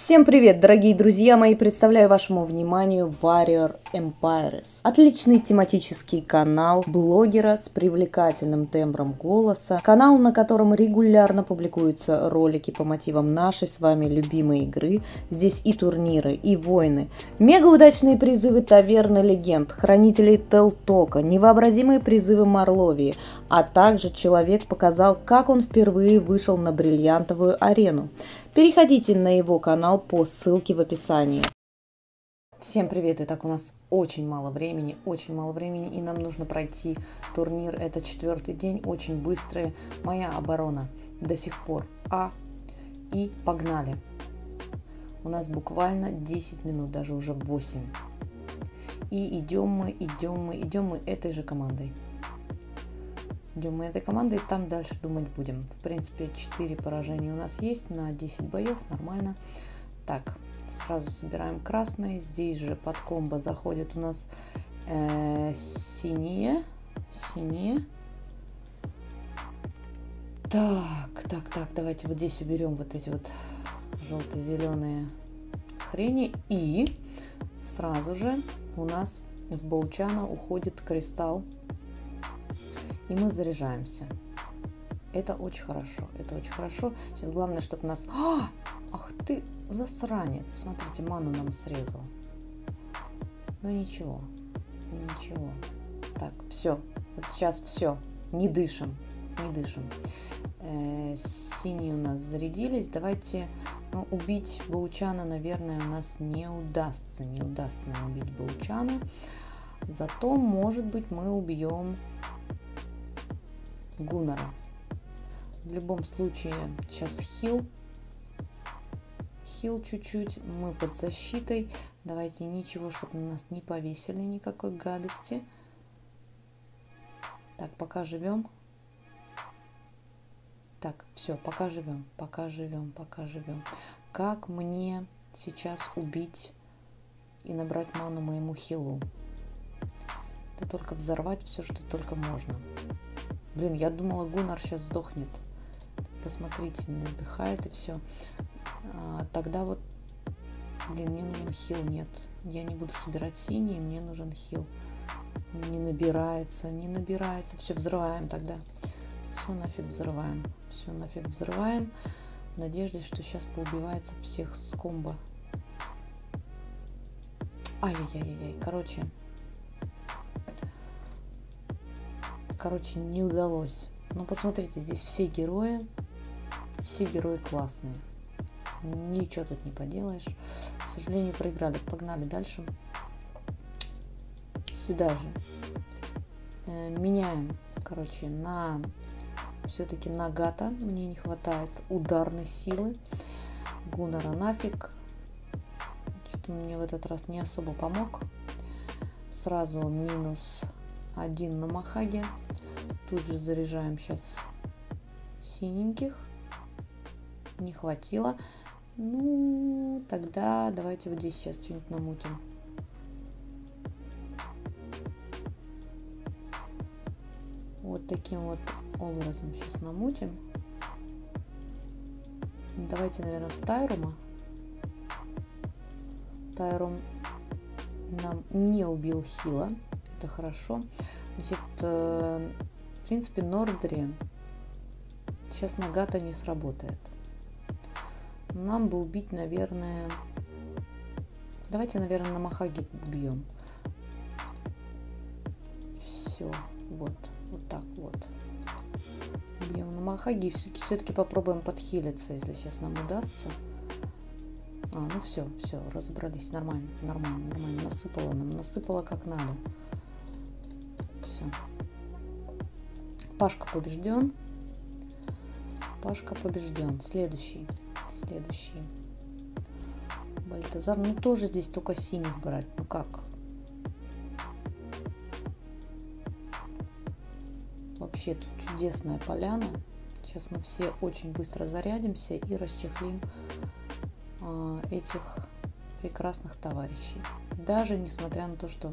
Всем привет, дорогие друзья мои! Представляю вашему вниманию Warrior Empires. Отличный тематический канал блогера с привлекательным тембром голоса. Канал, на котором регулярно публикуются ролики по мотивам нашей с вами любимой игры. Здесь и турниры, и войны, мега удачные призывы таверны легенд, хранителей Телтока, невообразимые призывы Марловии, а также человек показал, как он впервые вышел на бриллиантовую арену. Переходите на его канал по ссылке в описании. Всем привет! Итак, у нас очень мало времени, и нам нужно пройти турнир. Это 4-й день, очень быстрая моя оборона до сих пор. И погнали! У нас буквально 10 минут, даже уже 8. И идем мы этой же командой. Идем мы этой командой, там дальше думать будем. В принципе, 4 поражения у нас есть на 10 боев, нормально. Так, сразу собираем красные. Здесь же под комбо заходят у нас синие. Так, давайте вот здесь уберем вот эти вот желто-зеленые хрени. И сразу же у нас в Боучана уходит кристалл. И мы заряжаемся. Это очень хорошо. Сейчас главное, чтобы нас... Ах ты, засранец. Смотрите, ману нам срезал. Ну ничего. Так, все. Вот сейчас все. Не дышим. Синие у нас зарядились. Давайте... убить Боучана, наверное, у нас не удастся. Не удастся нам убить Боучана. Зато, может быть, мы убьем Гуннара. В любом случае, сейчас хил чуть-чуть, мы под защитой. Давайте ничего, чтобы на нас не повесили, никакой гадости. Так, пока живем. Так, все, пока живем. Как мне сейчас убить и набрать ману моему хилу? Да только взорвать все, что только можно. Блин, я думала, Гуннар сейчас сдохнет. Посмотрите, не сдыхает и все. Тогда вот... Блин, мне нужен хил. Нет, я не буду собирать синие, мне нужен хил. Не набирается. Все, взрываем тогда. Все нафиг взрываем. В надежде, что сейчас поубивается всех с комбо. Ай-яй-яй-яй. Короче, не удалось. Но посмотрите, здесь все герои классные. Ничего тут не поделаешь. К сожалению, проиграли. Погнали дальше. Сюда же. Меняем, все-таки на Гата. Мне не хватает ударной силы. Гуннара нафиг. Что-то мне в этот раз не особо помог. Сразу -1 на Махаге. Тут же заряжаем сейчас синеньких. Не хватило. Ну, тогда давайте вот здесь сейчас что-нибудь намутим. Вот таким вот образом сейчас намутим. Давайте, наверное, в Тайрума. Тайрум нам не убил хила. Это хорошо. Значит, в принципе, Нордри сейчас на Гата не сработает. Нам бы убить, наверное... Давайте, наверное, на Махаге убьем. Все, вот так вот. Убьем на Махаге. Все-таки попробуем подхилиться, если сейчас нам удастся. Ну все, разобрались. Нормально. Насыпало как надо. Все. Пашка побежден. Следующий. Бальтазар. Ну тоже здесь только синих брать. Ну как? Вообще тут чудесная поляна. Сейчас мы все очень быстро зарядимся и расчехлим этих прекрасных товарищей. Даже несмотря на то, что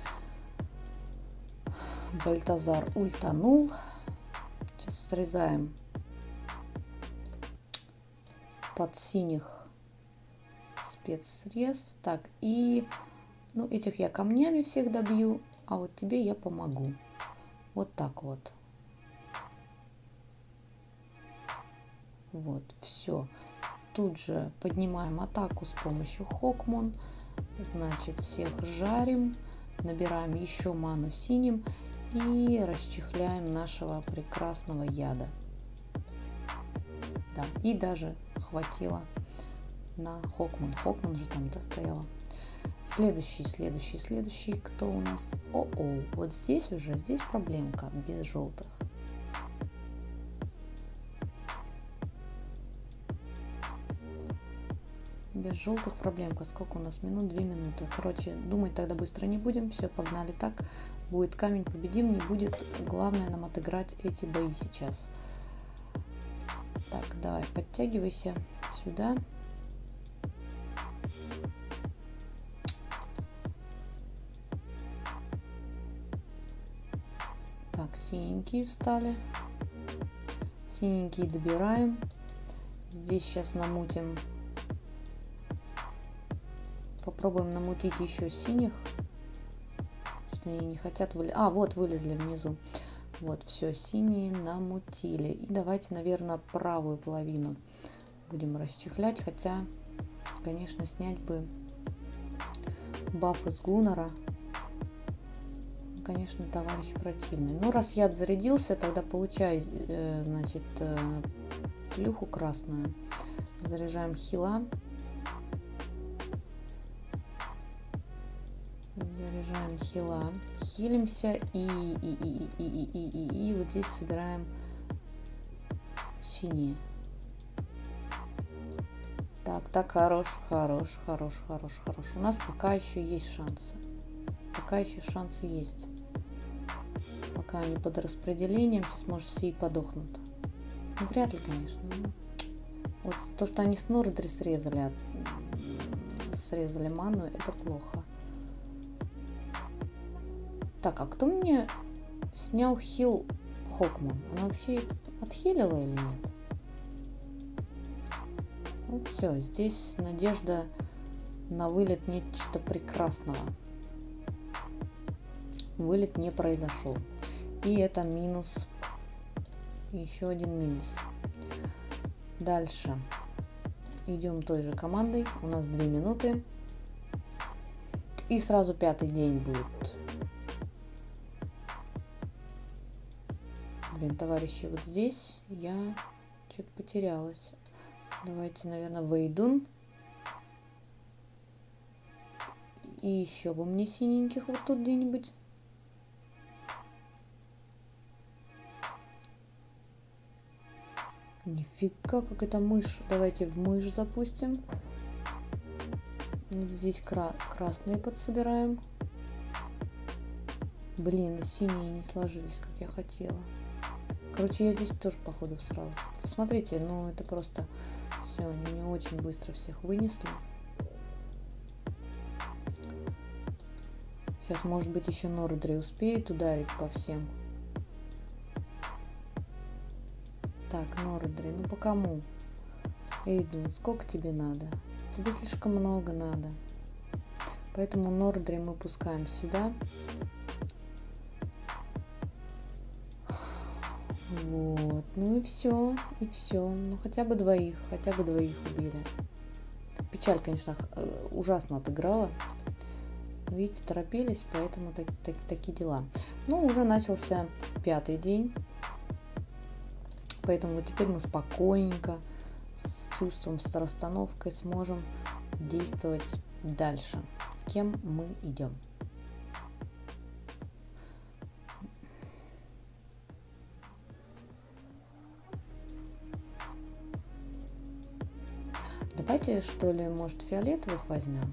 Бальтазар ультанул. Сейчас срезаем под синих спецсрез. Так, и ну, этих я камнями всех добью, а вот тебе я помогу. Вот так вот. Вот, все. Тут же поднимаем атаку с помощью Хокмон. Значит, всех жарим. Набираем еще ману синим. И расчехляем нашего прекрасного яда. Да, и даже хватило на Хокмон. Хокмон же там достояла. Следующий. Кто у нас? О-о, вот здесь проблемка без желтых. Без желтых проблемка. Сколько у нас минут? 2 минуты. Короче, думать тогда быстро не будем. Все, погнали так. Будет камень, победим, не будет. Главное нам отыграть эти бои сейчас. Так, давай, подтягивайся сюда. Так, синенькие встали. Синенькие добираем. Здесь сейчас намутим. Попробуем намутить еще синих. Что они не хотят вылезти. А, вот вылезли внизу. Вот, все, синие намутили. И давайте, наверное, правую половину будем расчехлять. Хотя, конечно, снять бы баф из Гуннера. Конечно, товарищ противный. Ну, раз яд зарядился, тогда получай, значит, плюху красную. Заряжаем хила. Заряжаем хила. Хилимся и вот здесь собираем синие. Так, хорош. У нас пока еще есть шансы. Пока еще шансы есть. Пока они под распределением, сейчас, может, все и подохнут. Ну, вряд ли, конечно. Вот то, что они с Нордри срезали ману, это плохо. Так, а кто мне снял хил Хокмон? Она вообще отхилила или нет? Ну все, здесь надежда на вылет нечто прекрасного. Вылет не произошел. И это минус. Еще один минус. Дальше. Идем той же командой. У нас 2 минуты. И сразу 5-й день будет. Блин, товарищи, вот здесь я что-то потерялась. Давайте, наверное, Вейдун. И еще бы мне синеньких вот тут где-нибудь. Нифига, как это мышь. Давайте в мышь запустим. Вот здесь красные подсобираем. Блин, синие не сложились, как я хотела. Короче, я здесь тоже, походу, всрала. Посмотрите, ну это просто все, они мне очень быстро всех вынесли. Сейчас, может быть, еще Нордри успеет ударить по всем. Так, Нордри, ну по кому? Эйдун, сколько тебе надо? Тебе слишком много надо. Поэтому Нордри мы пускаем сюда. Вот, ну и все, Ну хотя бы двоих убили. Печаль, конечно, ужасно отыграла. Видите, торопились, поэтому такие дела. Ну, уже начался 5-й день. Поэтому вот теперь мы спокойненько, с чувством, с расстановкой сможем действовать дальше. Кем мы идем? Давайте, что ли, может, фиолетовых возьмем?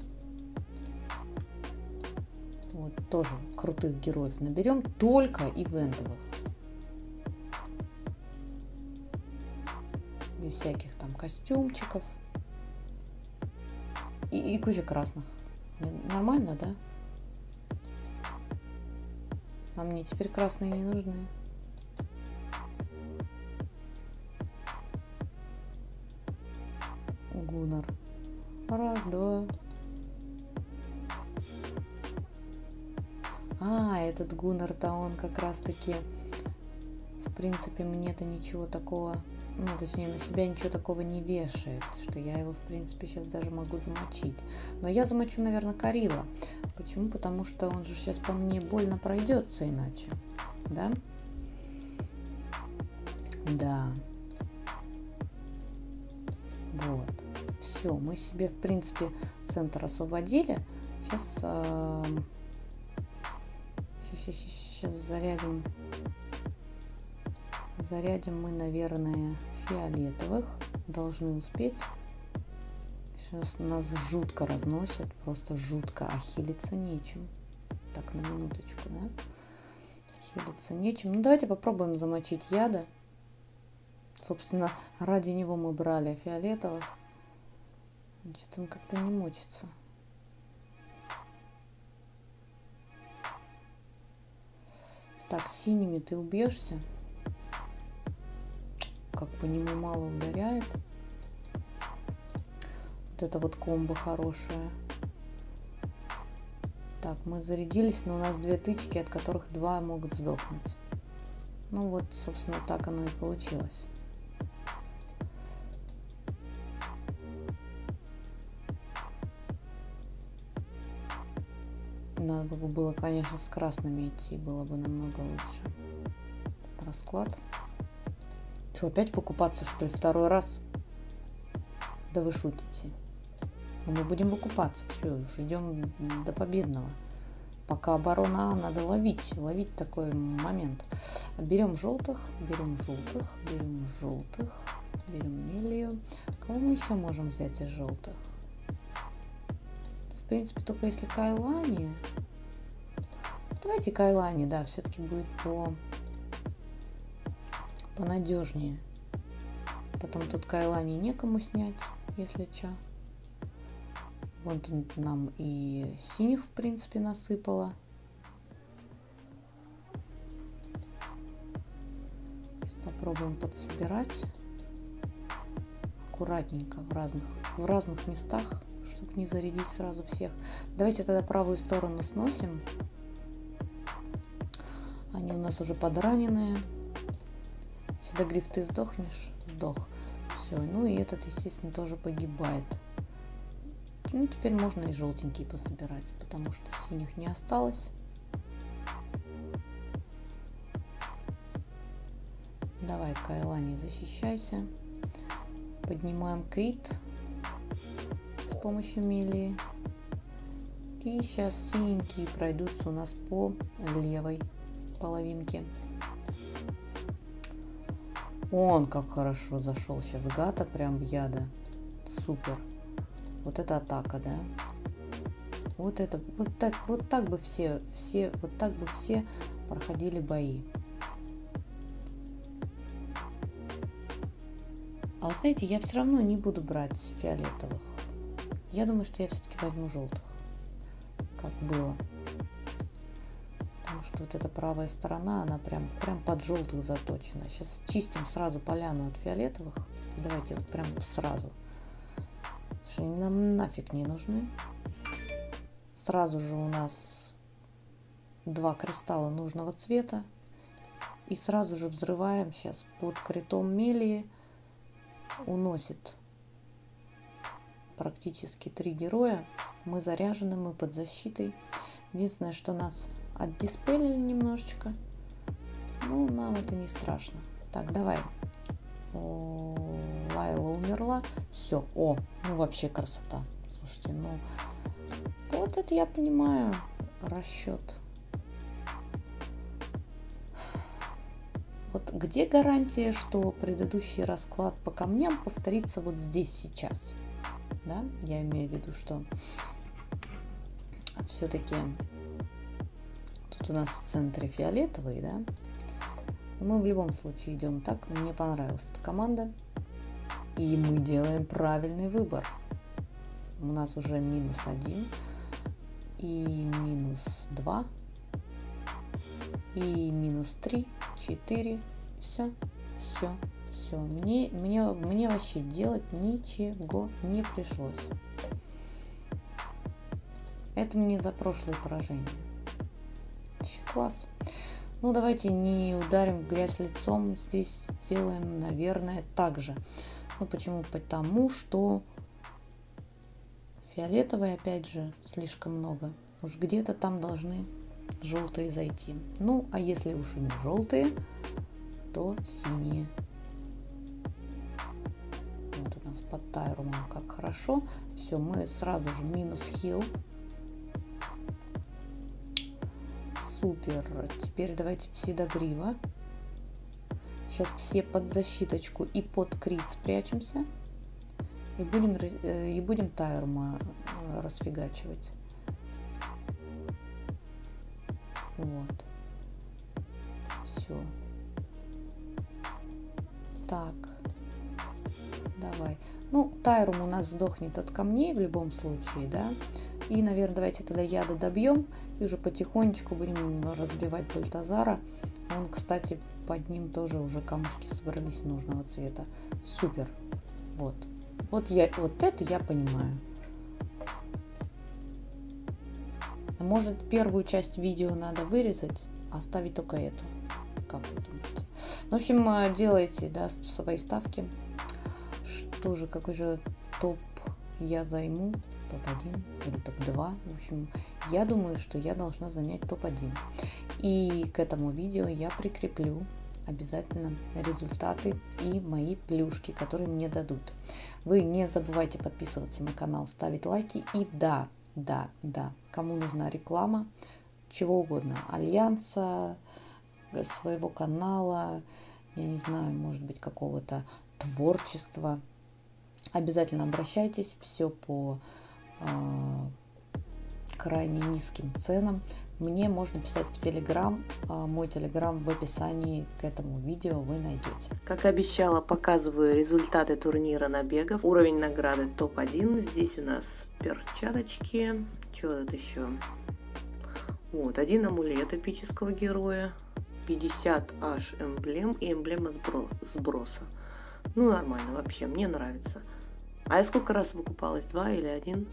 Вот, тоже крутых героев наберем, только ивентовых. Без всяких там костюмчиков. И куча красных. Нормально, да? А мне теперь красные не нужны. Гуннар. Раз, два. А, этот Гуннар-то он как раз-таки, в принципе, мне-то ничего такого, ну, точнее, на себя ничего такого не вешает, что я его, в принципе, сейчас даже могу замочить. Но я замочу, наверное, Карила. Почему? Потому что он же сейчас по мне больно пройдется иначе, да? Да. Вот. Все, мы себе, в принципе, центр освободили. Сейчас зарядим. Зарядим мы, наверное, фиолетовых. Должны успеть. Сейчас нас жутко разносят. Просто жутко. А хилиться нечем. Так, на минуточку, да? Хилиться нечем. Ну, давайте попробуем замочить яда. Собственно, ради него мы брали фиолетовых. Значит, он как-то не мочится. Так, синими ты убьешься. Как по нему мало ударяет. Вот это вот комбо хорошее. Так, мы зарядились, но у нас 2 тычки, от которых 2 могут сдохнуть. Ну вот, собственно, так оно и получилось. Надо было, конечно, с красными идти, было бы намного лучше. Этот расклад. Что, опять выкупаться, что ли, второй раз? Да вы шутите. Но мы будем выкупаться. Все, идем до победного. Пока оборона А, надо ловить. Ловить такой момент. Берем желтых, берем желтых, берем желтых, берем Мелию. Кого мы еще можем взять из желтых? В принципе, только если Кайлани. Давайте Кайлани, да, все-таки будет понадежнее. Потом тут Кайлани некому снять, если чё. Вон тут нам и синих, в принципе, насыпало. Сейчас попробуем подсобирать. Аккуратненько в разных местах, чтобы не зарядить сразу всех. Давайте тогда правую сторону сносим. Они у нас уже подраненные. Если Гриф ты сдохнешь, сдох. Все, ну и этот, естественно, тоже погибает. Ну, теперь можно и желтенькие пособирать, потому что синих не осталось. Давай, Кайлани, защищайся. Поднимаем крит с помощью Мелии. И сейчас синенькие пройдутся у нас по левой половинке. Он как хорошо зашел сейчас гата прям в яда. Супер. Вот это атака, да? Вот это, вот так бы все проходили бои. А вы знаете, я все равно не буду брать фиолетовых. Я думаю, что я все-таки возьму желтых. Как было. Потому что вот эта правая сторона, она прям под желтых заточена. Сейчас чистим сразу поляну от фиолетовых. Давайте вот прям сразу. Потому что они нам нафиг не нужны. Сразу же у нас 2 кристалла нужного цвета. И сразу же взрываем сейчас под критом Мелии. Уносит практически 3 героя. Мы заряжены, мы под защитой. Единственное, что нас отдиспелили немножечко. Ну, нам это не страшно. Так, давай. Лайла умерла. Все. О, ну вообще красота. Слушайте, ну вот это я понимаю расчет. Вот где гарантия, что предыдущий расклад по камням повторится вот здесь сейчас? Да, я имею в виду, что все-таки тут у нас в центре фиолетовый, да? Но мы в любом случае идем так. Мне понравилась эта команда. И мы делаем правильный выбор. У нас уже -1 и -2 и -3, 4. Все. Мне вообще делать ничего не пришлось. Это мне за прошлое поражение. Класс. Ну, давайте не ударим в грязь лицом. Здесь сделаем, наверное, так же. Ну, почему? Потому что фиолетовые, опять же, слишком много. Уж где-то там должны желтые зайти. Ну, а если уж и не желтые, то синие. Вот у нас под тайрумом как хорошо. Все, мы сразу же минус хил. Супер. Теперь давайте псидогрива. Сейчас все под защиточку и под крит спрячемся. И будем тайрума расфигачивать. Вот. Все. Так. Давай. Ну, тайрум у нас сдохнет от камней в любом случае, да. И, наверное, давайте тогда яда добьем. И уже потихонечку будем разбивать Бальтазара. Он, кстати, под ним тоже уже камушки собрались нужного цвета. Супер. Вот. Вот это я понимаю. Может, первую часть видео надо вырезать, а оставить только эту. Как вы думаете? В общем, делайте, да, свои ставки. Что же, какой же топ я займу? Топ-1 или топ-2. В общем, я думаю, что я должна занять топ-1. И к этому видео я прикреплю обязательно результаты и мои плюшки, которые мне дадут. Вы не забывайте подписываться на канал, ставить лайки. И да, кому нужна реклама, чего угодно, альянса, своего канала, я не знаю, может быть, какого-то творчества, обязательно обращайтесь, все по крайне низким ценам. Мне можно писать в Телеграм. Мой Телеграм в описании к этому видео вы найдете. Как обещала, показываю результаты турнира набегов. Уровень награды топ-1. Здесь у нас перчаточки. Что тут еще? Вот, 1 амулет эпического героя. 50 аж эмблем и эмблема сброса. Ну, нормально вообще, мне нравится. А я сколько раз выкупалась? 2 или 1?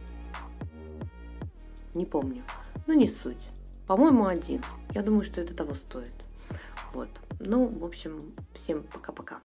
Не помню. Ну, не суть. По-моему, 1. Я думаю, что это того стоит. Вот. Ну, в общем, всем пока-пока.